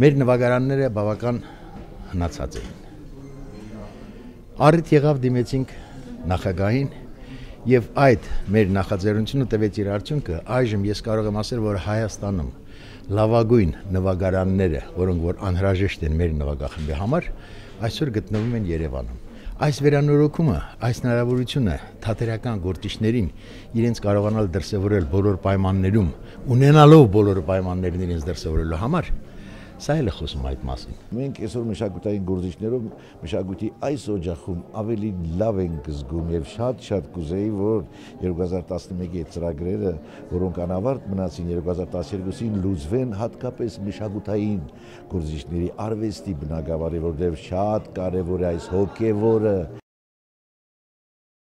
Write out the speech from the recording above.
Մեր նվագարանները բավական հնացած էին։ Առիթ եղավ դիմեցինք նախագահին եւ այդ մեր նախաձեռնությունը տվեց իր արդյունքը։ Այժմ ես կարող եմ ասել, որ Հայաստանում լավագույն նվագարանները, որոնք որ անհրաժեշտ են մեր նվագախմբի համար, այսօր գտնվում են Երևանում։ Այս վերանորոգումը, այս հնարավորությունը թատերական գործիչներին իրենց կարողանալ դրսևորել բոլոր պայմաններում, ունենալով բոլոր պայմաններն իրենց դրսևորելու համար, սա էլ է խոսում այդ մասին։ Մենք այսօր մշակութային գործիչներով մշակույթի այս օջախում ավելի լավ ենք զգում եւ շատ կուզեի, որ 2011-ի ծրագրերը, որոնք անավարտ մնացին 2012-ին լուծվեն հատկապես մշակութային գործիչների արվեստի բնագավառի, որտեղ շատ կարեւոր է այս հոգեվորը